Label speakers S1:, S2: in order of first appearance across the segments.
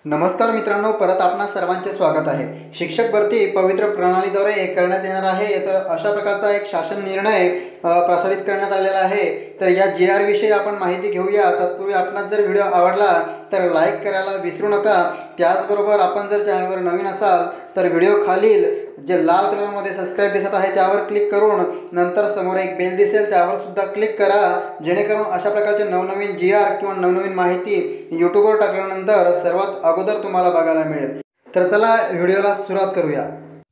S1: नमस्कार मित्रांनो, परत आपणा सर्वांचे स्वागत आहे। शिक्षक भरती पवित्र प्रणालीद्वारे करण्यात येणार आहे। तर अशा प्रकारचा एक शासन निर्णय प्रसारित करण्यात आलेला आहे। तर या JR विषयी आपण माहिती घेऊया। तत्पूर्वी आपणास जर व्हिडिओ आवडला तर लाईक करायला विसरू नका। त्याचबरोबर आपण जर चॅनलवर नवीन असाल तर व्हिडिओ खालील जे लाल कलरमध्ये सबस्क्राइब दिसत आहे त्यावर क्लिक करून नंतर समोर एक बेल दिसेल त्यावर सुद्धा क्लिक करा, जेणेकरून अशा प्रकारचे नवनवीन JR किंवा नवनवीन माहिती यूट्यूबवर टाकल्यानंतर सर्वात अगोदर तुम्हाला बघायला मिळेल। तर चला व्हिडिओला सुरुवात करूया।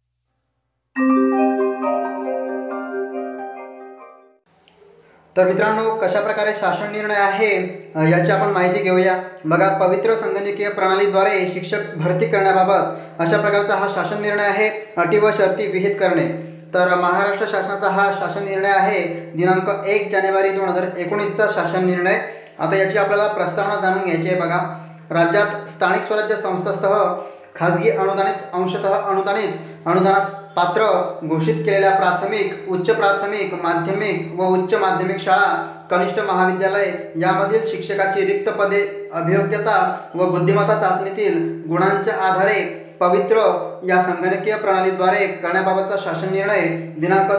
S1: तर मित्रांनो, कशा प्रकारे शासन निर्णय आहे याची आपण माहिती घेऊया। बघा, पवित्र संगणकीय प्रणालीद्वारे शिक्षक भरती करण्याबाबत अशा प्रकारचा हा शासन निर्णय आहे। अटी व शर्ती विहित करणे। तर महाराष्ट्र शासनाचा हा शासन निर्णय आहे दिनांक 1 जानेवारी 2019चा शासन निर्णय। आता याची आपल्याला प्रस्तावना जाणून घ्यायची आहे। बघा, राज्यात स्थानिक स्वराज्य संस्थांसह खाजगी अनुदानित, अंशतः अनुदानित, अनुदानास पात्र घोषित केलेल्या प्राथमिक, उच्च प्राथमिक, माध्यमिक व उच्च माध्यमिक शाळा, कनिष्ठ महाविद्यालय यामधील शिक्षकाची रिक्त पदे अभियोग्यता व बुद्धिमत्ता चाचणीतील गुणांच्या आधारे पवित्र या संगणकीय प्रणालीद्वारे करण्याबाबतचा शासन निर्णय दिनांक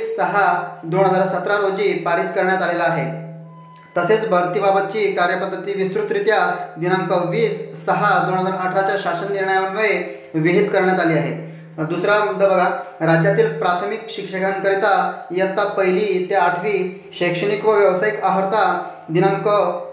S1: 23/6/2017 रोजी पारित करण्यात आलेला आहे। तसेच भरतीबाबतची कार्यपद्धती विस्तृतरित्या दिनांक 20/6/2018च्या शासन निर्णयान्वये विहित करण्यात आली आहे। दुसरा मुद्दा बघा, राज्यातील प्राथमिक शिक्षकांकरिता इयत्ता 1ली ते 8वी शैक्षणिक व व्यावसायिक अर्हता दिनांक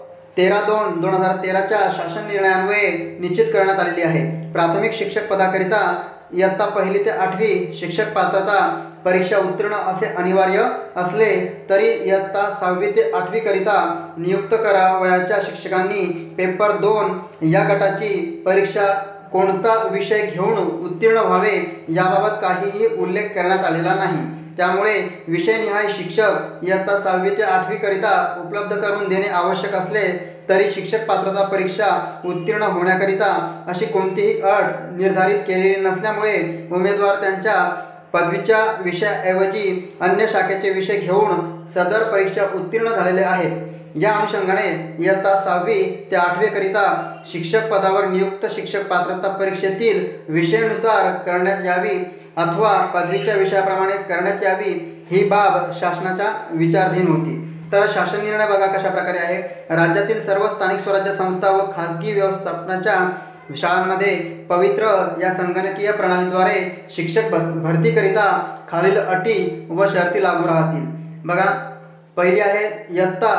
S1: 13/2/2013च्या शासन निर्णयान्वये निश्चित करण्यात आलेली आहे। प्राथमिक शिक्षक पदाकरिता इयत्ता 1ली ते 8वी शिक्षक पात्रता परीक्षा उत्तीर्ण असे अनिवार्य असले तरी इयत्ता 6वी ते 8वी करिता नियुक्त करावयाच्या शिक्षकांनी पेपर 2 या गटाची परीक्षा कोणता विषय घेऊन उत्तीर्ण व्हावे याबाबत काहीही उल्लेख करण्यात आलेला नाही। त्यामुळे विषयनिहाय शिक्षक इयत्ता 6वी ते 8वी करिता उपलब्ध करून देणे आवश्यक असले तरी शिक्षक पात्रता परीक्षा उत्तीर्ण होण्याकरिता अशी कोणतीही अट निर्धारित केलेली नसल्यामुळे उमेदवार त्यांच्या पदवीच्या विषयाऐवजी अन्य शाखेचे विषय घेऊन सदर परीक्षा उत्तीर्ण झालेले आहेत। या अनुषंगाने इयत्ता 6वी ते 8वी करिता शिक्षक पदावर नियुक्त शिक्षक पात्रता परीक्षेतील विषयानुसार करण्यात यावी अथवा पदवीच्या विषयाप्रमाणे करण्यात यावी ही बाब शासनाच्या विचाराधीन होती। तर शासन निर्णय बघा कशा प्रकारे आहे। राज्यातील सर्व स्थानिक स्वराज्य संस्था व खाजगी व्यवस्थापनाच्या शाळांमध्ये पवित्र या संगणकीय प्रणालीद्वारे शिक्षक भरतीकरिता खालील अटी व शर्ती लागू राहतील। बघा, पहिली आहे इयत्ता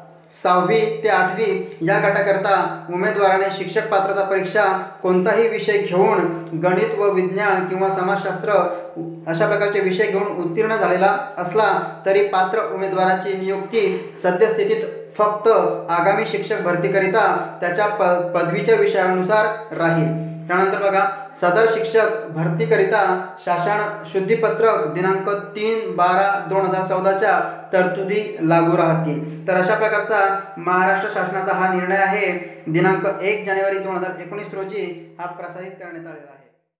S1: 6वी ते 8वी या गटाकरता उमेदवाराने शिक्षक पात्रता परीक्षा कोणताही विषय घेऊन गणित व विज्ञान किंवा समाजशास्त्र अशा प्रकारचे विषय घेऊन उत्तीर्ण झालेला असला तरी पात्र उमेदवाराची नियुक्ती सद्यस्थितीत फक्त आगामी शिक्षक भरतीकरिता त्याच्या पदवीच्या विषयानुसार राहील। त्यानंतर बघा, सदर शिक्षक भरतीकरिता शासन शुद्धीपत्रक दिनांक 3/12/2014च्या तरतुदी लागू राहतील। तर अशा प्रकारचा महाराष्ट्र शासनाचा हा निर्णय आहे दिनांक 1 जानेवारी 2019 रोजी हा प्रसारित करण्यात आलेला आहे।